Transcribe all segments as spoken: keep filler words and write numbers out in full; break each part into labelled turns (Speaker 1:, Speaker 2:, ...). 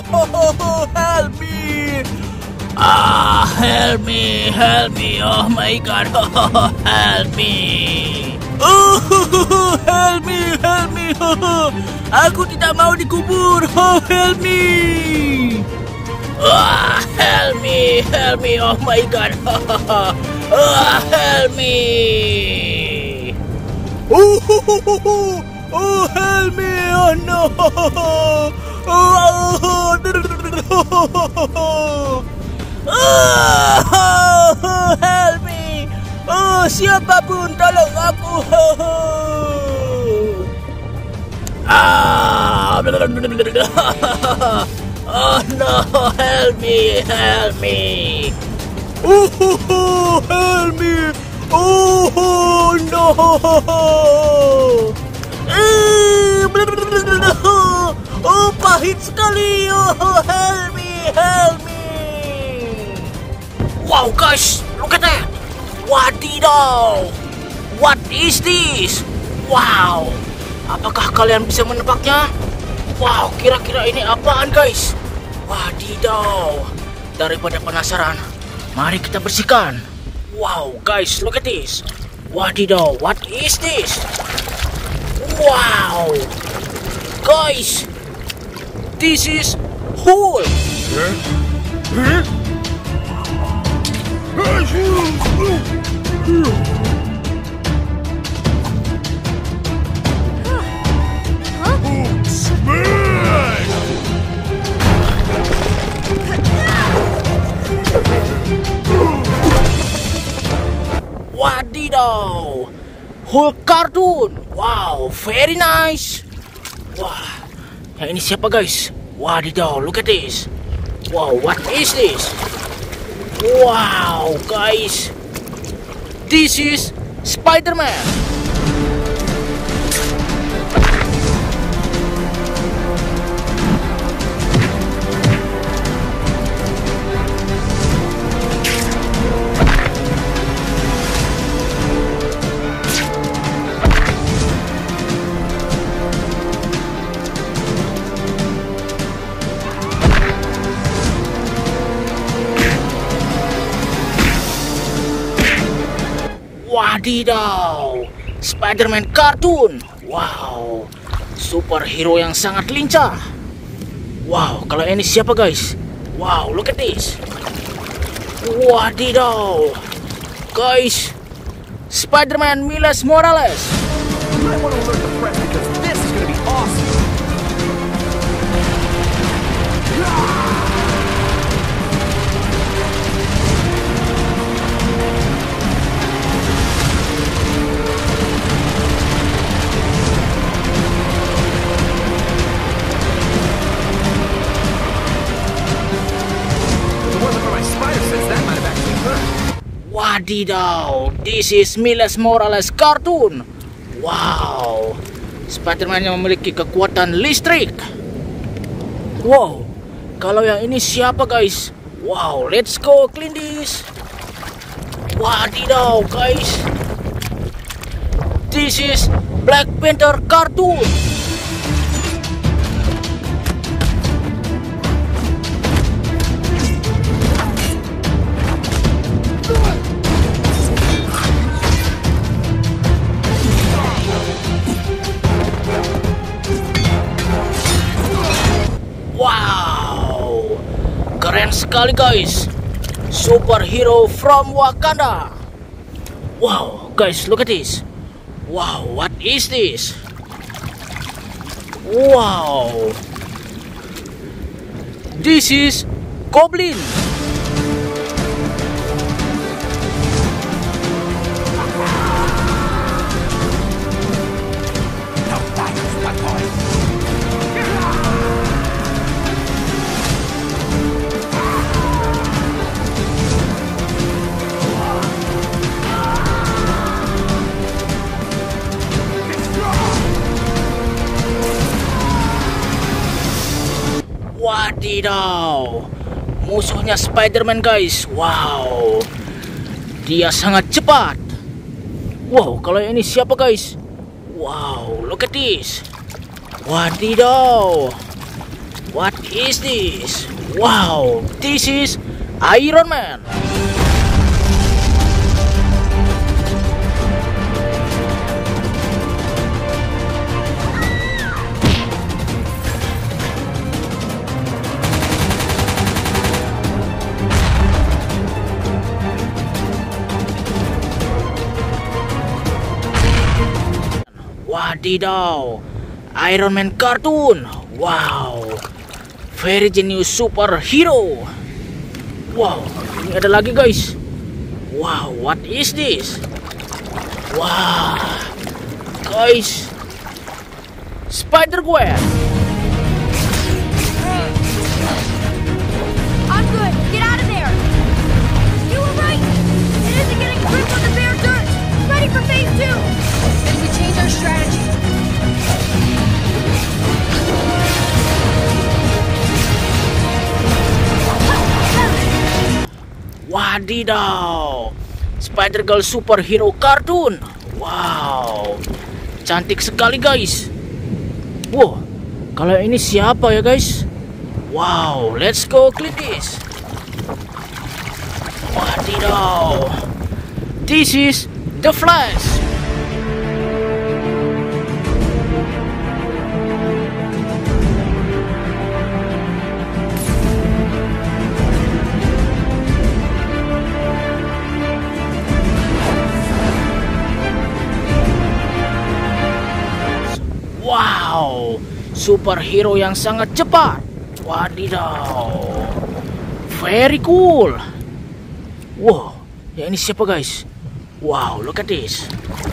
Speaker 1: Help me! Ah, help me, help me! Oh my God! Help me! Oh, help me, help me! Aku tidak mau dikubur. Oh, help me! Ah, help me, help me! Oh my God! Ah, help me! Oh, oh, help me! Oh no! Oh, oh, help me! Oh, siapapun tolong aku! Ah! Oh no! Help me! Help me! Oh, help me! Oh no! Oh, pahit sekali! Oh, help me! Help me! Wow, guys, look at that! Wadidaw! What is this? Wow! Apakah kalian bisa menebaknya? Wow, kira-kira ini apaan, guys? Wadidaw! Daripada penasaran, mari kita bersihkan. Wow, guys, look at this! Wadidaw, what is this? Wow! Guys! This is hole! Huh? Huh? Wadidaw! Hulk cartoon! Wow, very nice! Wah, yang ini siapa, guys? Wadidaw, look at this! Wow, what is this? Wow, guys! This is Spider-Man! Wadidaw, Spider-Man kartun. Wow, superhero yang sangat lincah. Wow, kalau ini siapa, guys? Wow, look at this. Wadidaw, guys, Spider-Man Miles Morales.
Speaker 2: I want to alert the press because this is going to be awesome.
Speaker 1: Wadidaw, this is Miles Morales kartun. Wow, Spider-Man yang memiliki kekuatan listrik. Wow, kalau yang ini siapa, guys? Wow, let's go clean this. Wadidaw, guys, this is Black Panther kartun. Wow, keren sekali, guys. Superhero from Wakanda. Wow, guys, look at this. Wow, what is this? Wow, this is Goblin. Wadidaw, musuhnya Spider-Man, guys. Wow, dia sangat cepat. Wow, kalau ini siapa, guys? Wow, look at this. Wadidaw, What is this? Wow, this is Iron Man. Wadidaw, Iron Man kartun. Wow, very genius superhero. Wow, ini ada lagi guys. Wow, what is this? Wow, guys, Spider-Gwen.
Speaker 3: I'm good. Get out of there. You were right. It isn't getting a grip on the bare dirt. Ready for phase two. Then we change our strategy.
Speaker 1: Wadidaw, Spider-Girl superhero kartun. Wow, cantik sekali guys. Wow, kalau ini siapa ya guys? Wow, let's go click this. Wadidaw, this is The Flash. Wow, superhero yang sangat cepat. Wadidaw, very cool. Wow, ya ini siapa guys? Wow, look at this.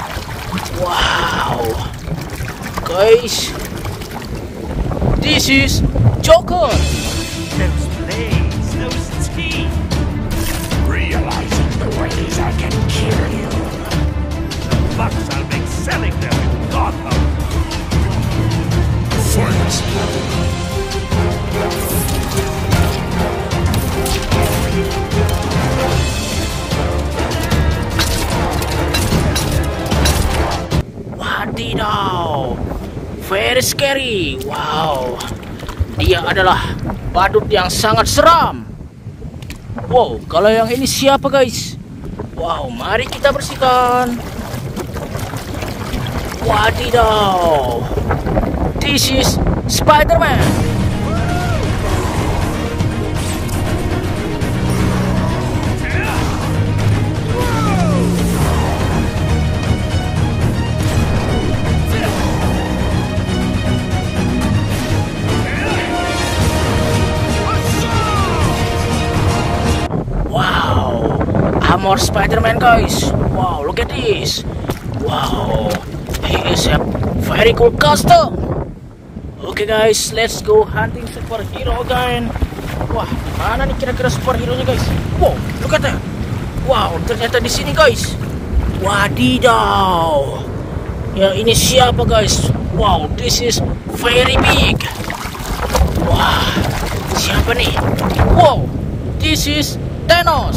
Speaker 1: Wow, guys, this is Joker.
Speaker 2: Those blades, those teeth. Realizing the ways I can kill you. The bucks I'll make selling them in Gotham. Fight!
Speaker 1: Wadidaw, very scary. Wow, dia adalah badut yang sangat seram. Wow, kalau yang ini siapa guys? Wow, mari kita bersihkan. Wadidaw, this is Spider-Man. Wow, armor Spider-Man guys. Wow, look at this. Wow, he is a very cool custom. Oke okay guys, let's go hunting superhero again. Wah, mana nih kira-kira superhero-nya guys? Wow, look at that. Wow, ternyata di sini guys. Wadidaw. Ya ini siapa guys? Wow, this is very big. Wah, siapa nih? Wow, this is Thanos.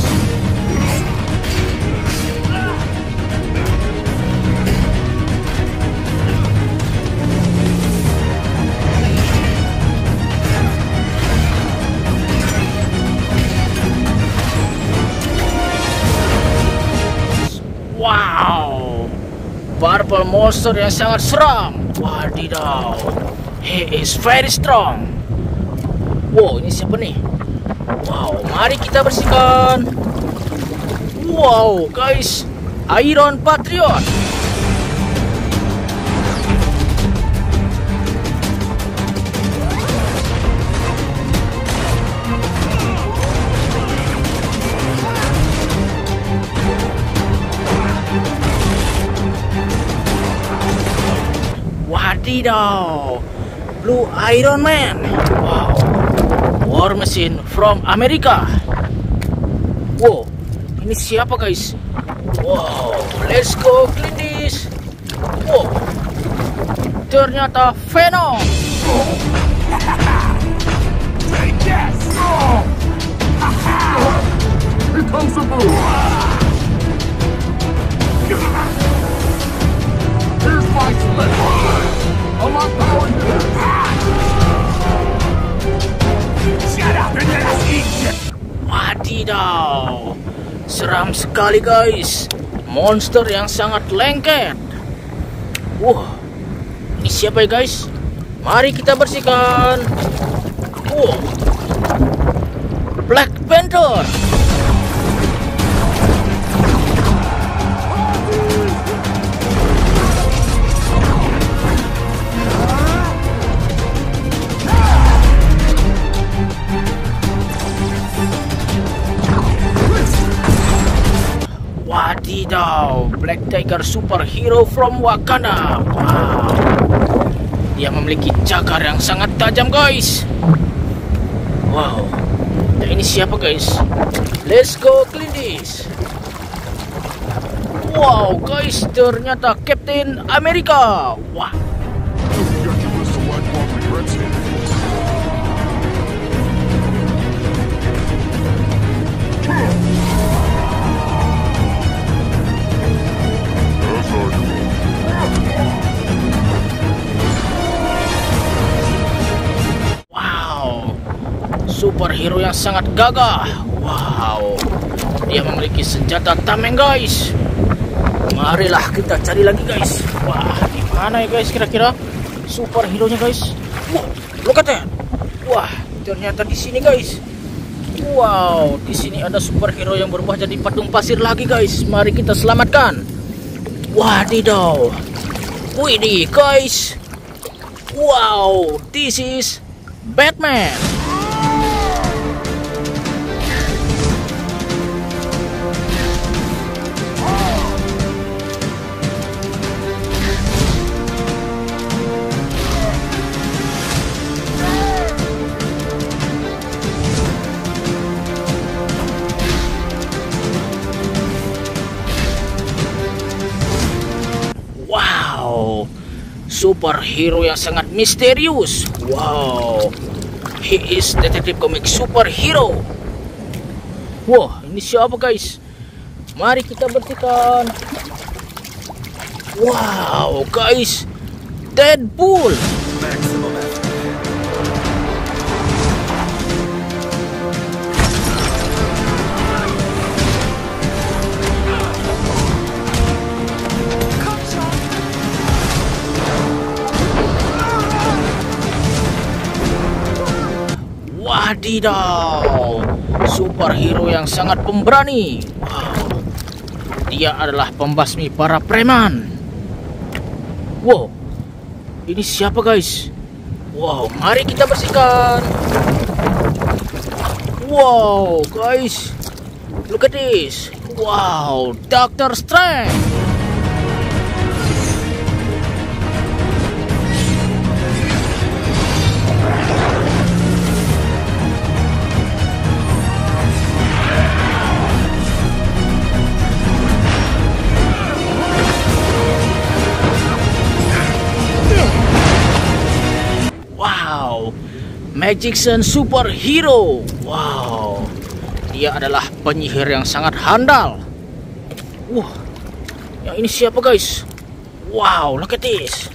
Speaker 1: Wow, purple monster yang sangat seram. Wadidaw, he is very strong. Wow, ini siapa nih? Wow, mari kita bersihkan. Wow, guys, Iron Patriot. Wadidaw, Blue Iron Man. Wow, War Machine from America. Wow, ini siapa guys? Wow, let's go clean this. Wow, ternyata Venom.
Speaker 2: Take this! Here comes the boom! Here's my split! All my power here!
Speaker 1: seram sekali guys. Monster yang sangat lengket. Wah, ini siapa ya guys? Mari kita bersihkan. Wow, Black Panther. Wadidaw, Black Tiger superhero from Wakanda. Wow, dia memiliki cakar yang sangat tajam guys. Wow, nah ini siapa guys? Let's go clean this. Wow guys, ternyata Captain America. Wah, superhero yang sangat gagah. Wow, dia memiliki senjata tameng guys. Marilah kita cari lagi guys. Wah, di mana ya guys kira-kira superhero nya guys? Wah, look at that. Wah, ternyata di sini guys. Wow, di sini ada superhero yang berubah jadi patung pasir lagi guys. Mari kita selamatkan. Wadidaw. Widih guys. Wow, this is Batman. Superhero yang sangat misterius. Wow, he is Detective Comics superhero. Wah, ini siapa guys? Mari kita bersihkan. Wow guys, Deadpool. Wadidaw, superhero yang sangat pemberani. Wow, dia adalah pembasmi para preman. Wow, ini siapa guys? Wow, mari kita bersihkan. Wow guys, look at this. Wow, Doctor Strange. Magician superhero. Wow, dia adalah penyihir yang sangat handal. Wah, yang ini siapa guys? Wow, look at this.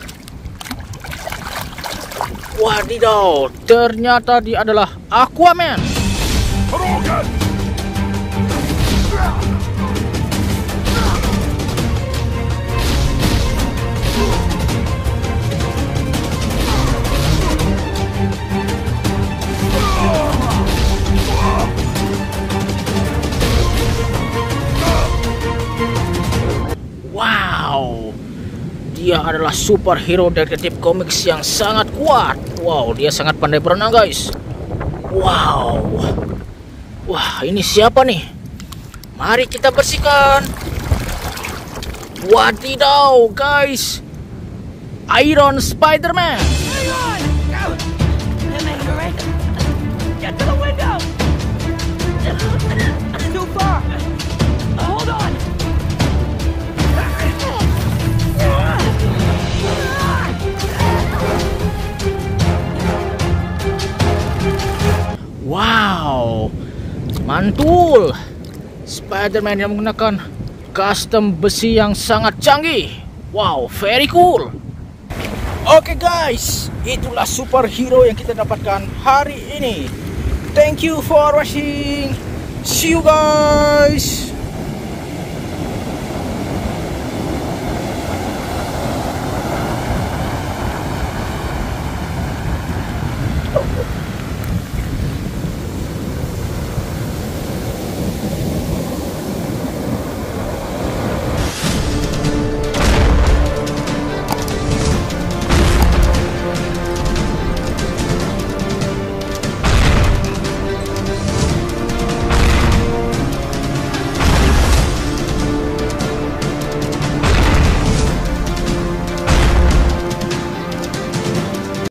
Speaker 1: Wadidaw, ternyata dia adalah Aquaman. Wow, dia adalah superhero detektif comics yang sangat kuat. Wow, dia sangat pandai berenang guys. Wow, wah ini siapa nih? Mari kita bersihkan. Wadidaw guys, Iron Spider-Man.
Speaker 4: Get to the window! It's too far! Hold on!
Speaker 1: Wow, mantul. Spider-Man yang menggunakan custom besi yang sangat canggih. Wow, very cool. Oke guys, itulah superhero yang kita dapatkan hari ini. Thank you for watching. See you guys.